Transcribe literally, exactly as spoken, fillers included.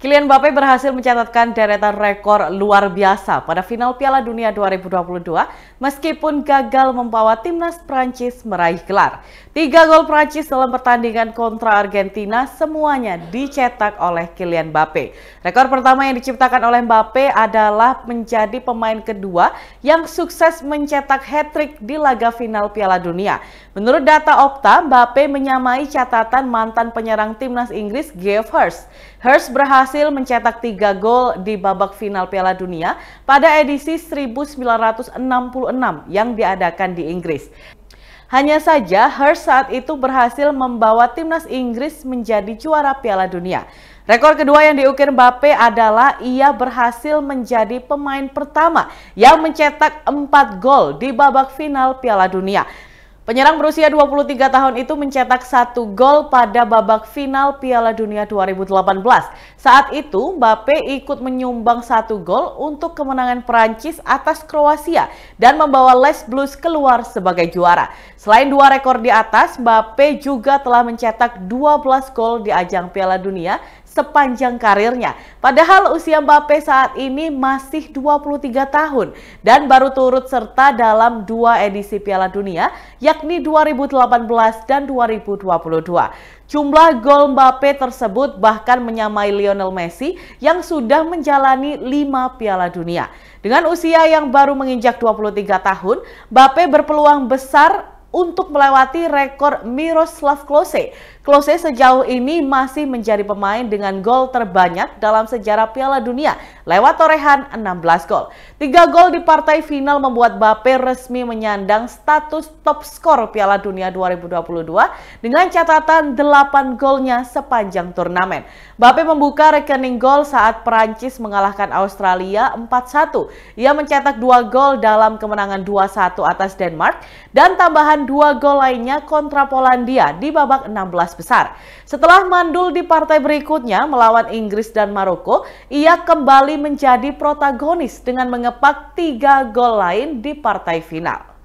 Kylian Mbappe berhasil mencatatkan deretan rekor luar biasa pada final Piala Dunia dua ribu dua puluh dua meskipun gagal membawa timnas Prancis meraih gelar. Tiga gol Prancis dalam pertandingan kontra Argentina semuanya dicetak oleh Kylian Mbappe. Rekor pertama yang diciptakan oleh Mbappe adalah menjadi pemain kedua yang sukses mencetak hat-trick di laga final Piala Dunia. Menurut data Opta, Mbappe menyamai catatan mantan penyerang timnas Inggris Geoff Hurst. Hurst berhasil mencetak tiga gol di babak final Piala Dunia pada edisi seribu sembilan ratus enam puluh enam yang diadakan di Inggris. Hanya saja, Hurst saat itu berhasil membawa timnas Inggris menjadi juara Piala Dunia. Rekor kedua yang diukir Mbappe adalah ia berhasil menjadi pemain pertama yang mencetak empat gol di babak final Piala Dunia. Penyerang berusia dua puluh tiga tahun itu mencetak satu gol pada babak final Piala Dunia dua ribu delapan belas. Saat itu, Mbappe ikut menyumbang satu gol untuk kemenangan Prancis atas Kroasia dan membawa Les Blues keluar sebagai juara. Selain dua rekor di atas, Mbappe juga telah mencetak dua belas gol di ajang Piala Dunia sepanjang karirnya. Padahal usia Mbappe saat ini masih dua puluh tiga tahun dan baru turut serta dalam dua edisi Piala Dunia, yakni dua ribu delapan belas dan dua ribu dua puluh dua. Jumlah gol Mbappe tersebut bahkan menyamai Lionel Messi yang sudah menjalani lima Piala Dunia. Dengan usia yang baru menginjak dua puluh tiga tahun, Mbappe berpeluang besar untuk melewati rekor Miroslav Klose. Klose sejauh ini masih menjadi pemain dengan gol terbanyak dalam sejarah Piala Dunia lewat torehan enam belas gol. Tiga gol di partai final membuat Mbappe resmi menyandang status top skor Piala Dunia dua ribu dua puluh dua dengan catatan delapan golnya sepanjang turnamen. Mbappe membuka rekening gol saat Perancis mengalahkan Australia empat satu. Ia mencetak dua gol dalam kemenangan dua satu atas Denmark dan tambahan dua gol lainnya kontra Polandia di babak enam belas besar. Setelah mandul di partai berikutnya melawan Inggris dan Maroko, ia kembali menjadi protagonis dengan mengepak tiga gol lain di partai final.